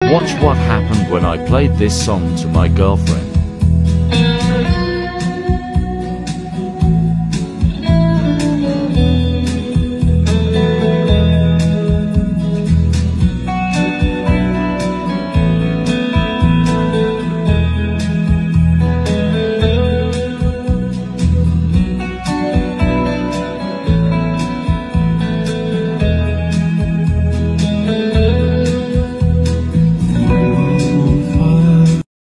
Watch what happened when I played this song to my girlfriend.